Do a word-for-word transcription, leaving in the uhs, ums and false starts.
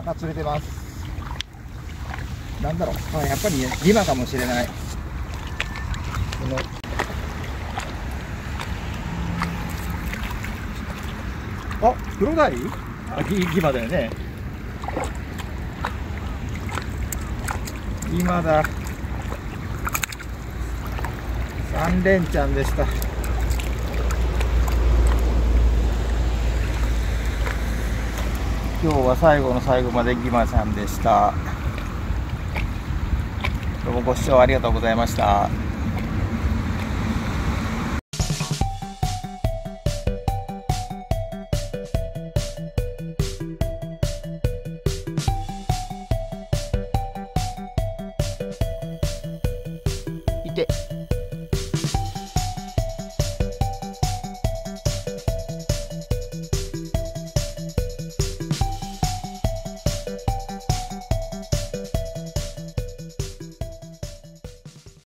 なんか釣れてます。なんだろう、あ、やっぱりリマかもしれない。このあ、クロダイ？あ、ギギマだよね。ギマだ。三連チャンでした。今日は最後の最後までギマちゃんでした。どうもご視聴ありがとうございました。